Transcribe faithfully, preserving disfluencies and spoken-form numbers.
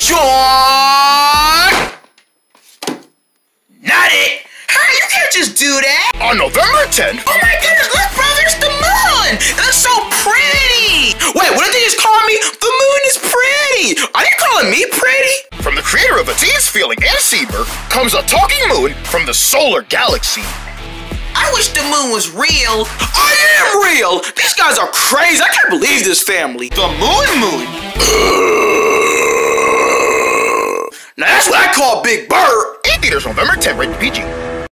John! Not it! Hey, you can't just do that! On November tenth... Oh my goodness, look, brother, it's the moon! It's so pretty! Wait, what did they just call me? The moon is pretty! Are you calling me pretty? From the creator of A Tease Feeling and Seaber comes a talking moon from the solar galaxy. I wish the moon was real. I am real! These guys are crazy. I can't believe this family. The moon moon. Now that's what I call Big Bird. In theaters November tenth, rated P G.